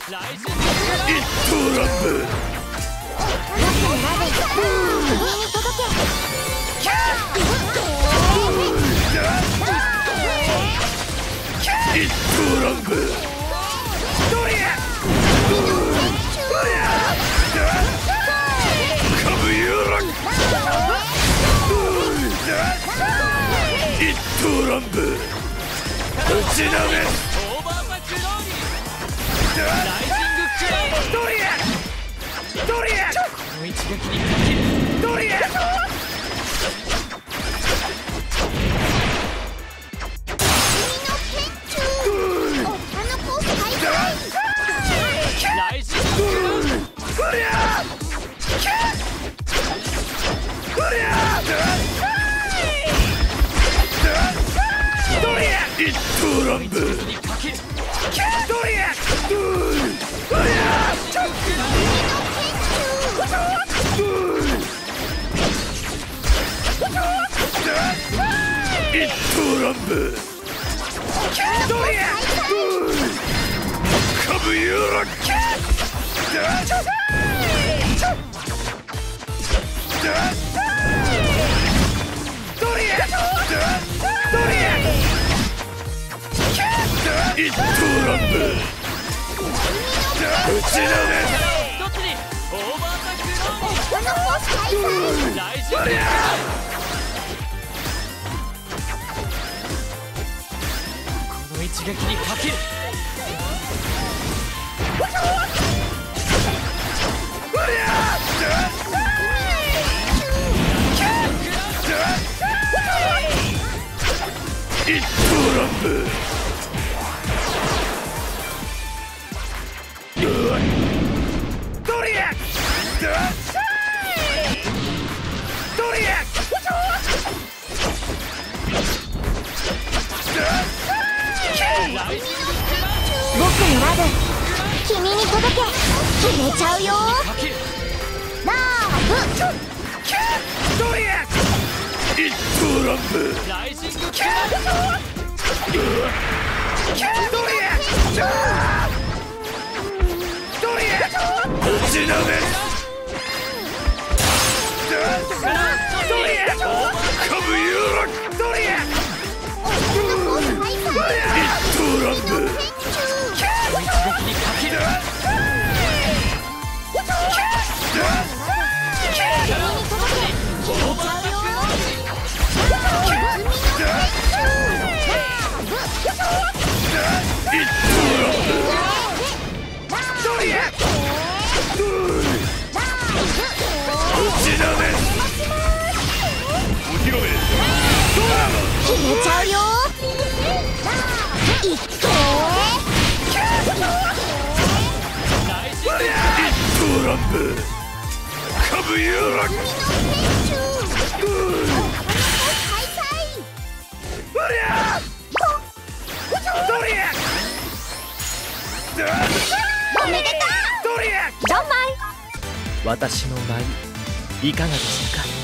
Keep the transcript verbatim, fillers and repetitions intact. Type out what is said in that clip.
一等乱舞一等乱舞ドリアカブユラン一等乱舞打ちなめドリアドリアこの一撃にかけるドリア一等乱舞ドリア一等乱舞ドリアカブユラドリアドリア一等乱舞打ちなめこの一撃にかける一等乱舞ドリアドリア僕のラブ君に届け決めちゃうよラブドリア一等乱舞ドリアドリア打ちなめドリアカブユラドリア一等乱舞決めちゃうよいっけ一等乱舞カブユラドリアおめでとうドリアドンマイ私の舞いかがでしたか。